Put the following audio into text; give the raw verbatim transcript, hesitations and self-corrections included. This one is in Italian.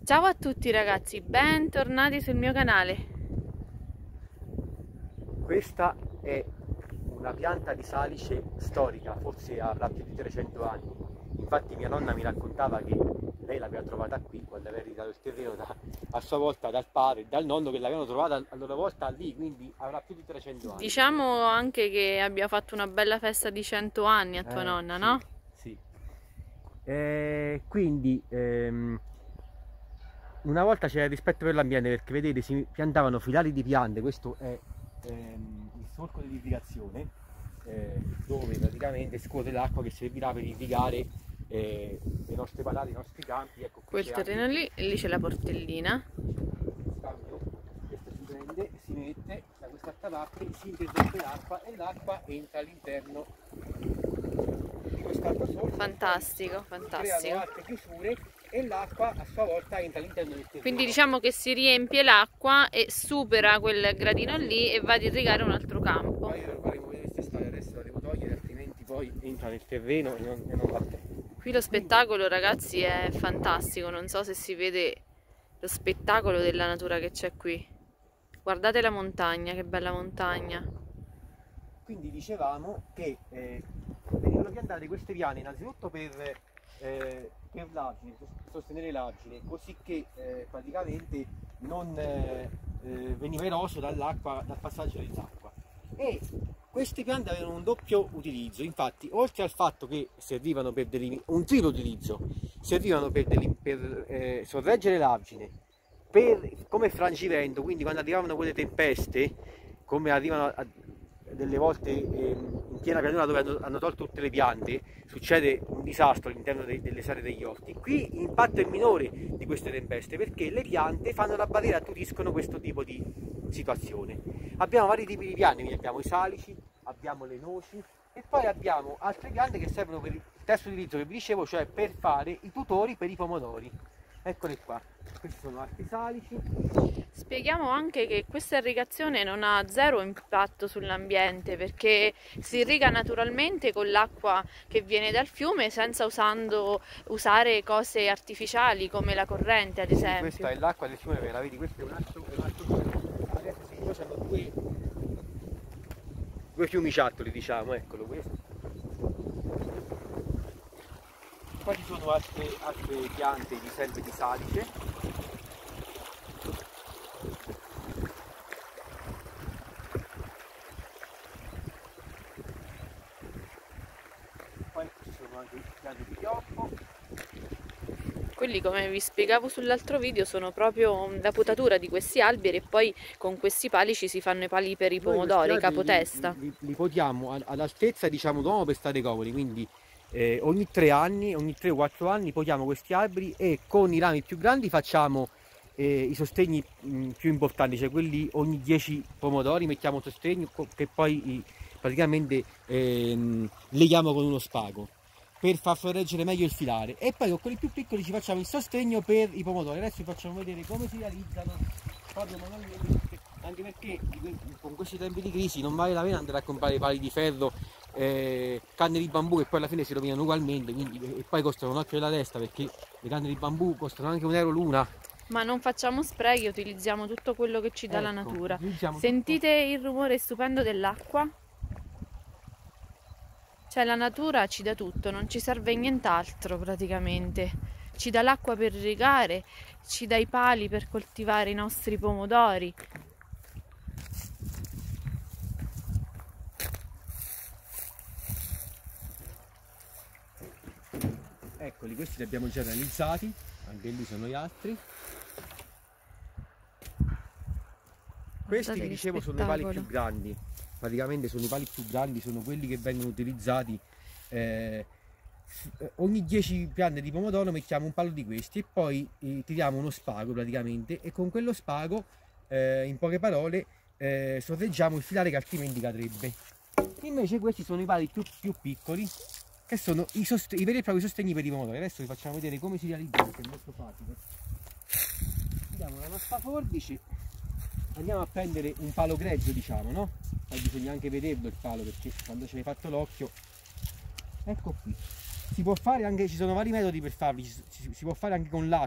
Ciao a tutti ragazzi, bentornati sul mio canale. Questa è una pianta di salice storica, forse avrà più di trecento anni. Infatti mia nonna mi raccontava che lei l'aveva trovata qui quando aveva ereditato il terreno da, a sua volta dal padre e dal nonno, che l'avevano trovata a loro volta lì, quindi avrà più di trecento anni. Diciamo anche che abbia fatto una bella festa di cento anni a tua Eh, nonna, sì, no? sì. Eh, quindi ehm, una volta c'era rispetto per l'ambiente, perché vedete si piantavano filari di piante. Questo è ehm, il solco dell'irrigazione, eh, dove praticamente scuote l'acqua che servirà per irrigare eh, le nostre patate, i nostri campi. Ecco, qui Quel c'è terreno anche lì e lì c'è la portellina. il cambio. Questo si prende, si mette da quest'altra parte, si interrompe l'acqua e l'acqua entra all'interno di quest'altro solco. Fantastico, Si creano fantastico. altre chiusure e l'acqua a sua volta entra all'interno del terreno. Quindi diciamo che si riempie l'acqua e supera quel gradino lì e va ad irrigare un altro campo. Poi lo faremo vedere quest'estate, adesso la devo togliere, altrimenti poi entra nel terreno e non, e non va bene. Qui lo spettacolo ragazzi è fantastico, non so se si vede lo spettacolo della natura che c'è qui. Guardate la montagna, che bella montagna. Quindi dicevamo che eh, venivano piantate queste piante innanzitutto per, eh, per l'argine, per sostenere l'argine, così che eh, praticamente non eh, eh, veniva eroso dall'acqua, dal passaggio dell'acqua. E queste piante avevano un doppio utilizzo. Infatti, oltre al fatto che servivano per un triplo utilizzo, servivano per, per eh, sorreggere l'argine, per, come frangivento, quindi quando arrivavano quelle tempeste, come arrivano a, delle volte eh, in piena pianura dove hanno, hanno tolto tutte le piante, succede un disastro all'interno de, delle serre degli orti. Qui l'impatto è minore di queste tempeste perché le piante fanno la barriera, attutiscono questo tipo di situazione. Abbiamo vari tipi di piante, quindi abbiamo i salici, abbiamo le noci e poi abbiamo altre piante che servono per il terzo utilizzo che vi dicevo, cioè per fare i tutori per i pomodori. Eccole qua, questi sono altri salici. Spieghiamo anche che questa irrigazione non ha zero impatto sull'ambiente perché si irriga naturalmente con l'acqua che viene dal fiume senza usando, usare cose artificiali come la corrente ad esempio. Sì, questa è l'acqua del fiume, ve la vedi, questo è un altro, è un altro fiume. Adesso si incrociano due, due fiumiciattoli, diciamo, eccolo questo. Poi ci sono altre, altre piante di selve di salice. Poi ci sono anche piante di pioppo. Quelli, come vi spiegavo sull'altro video, sono proprio la potatura di questi alberi e poi con questi pali ci si fanno i pali per i pomodori, capotesta. Li, li, li potiamo all'altezza, diciamo, d'uomo per stare comodi, quindi eh, ogni tre anni, ogni tre o quattro anni potiamo questi alberi e con i rami più grandi facciamo eh, i sostegni mh, più importanti, cioè quelli ogni dieci pomodori mettiamo un sostegno che poi praticamente eh, leghiamo con uno spago per far sorreggere meglio il filare, e poi con quelli più piccoli ci facciamo il sostegno per i pomodori. Adesso vi facciamo vedere come si realizzano proprio manualmente, anche perché con questi tempi di crisi non vale la pena andare a comprare pali di ferro, eh, canne di bambù che poi alla fine si rovinano ugualmente, quindi, e poi costano un occhio della testa perché le canne di bambù costano anche un euro l'una. Ma non facciamo sprechi, utilizziamo tutto quello che ci dà Ecco, la natura. utilizziamo Sentite tutto. il rumore stupendo dell'acqua? Cioè la natura ci dà tutto, non ci serve nient'altro praticamente. Ci dà l'acqua per irrigare, ci dà i pali per coltivare i nostri pomodori. Eccoli, questi li abbiamo già realizzati, anche lì sono gli altri. Questi, vi dicevo, sono i pali più grandi, praticamente sono i pali più grandi, sono quelli che vengono utilizzati. Eh, ogni dieci piante di pomodoro mettiamo un palo di questi e poi eh, tiriamo uno spago praticamente, e con quello spago, eh, in poche parole, eh, sorreggiamo il filare che altrimenti cadrebbe. Invece questi sono i pali più, più piccoli, che sono i, i veri e propri sostegni per i pomodori. Adesso vi facciamo vedere come si realizzano, che è molto facile. Diamo la nostra forbice, andiamo a prendere un palo grezzo, diciamo, no? Poi bisogna anche vederlo il palo, perché quando ci hai fatto l'occhio, ecco qui. Si può fare anche, ci sono vari metodi per farli, si, si può fare anche con l'acqua.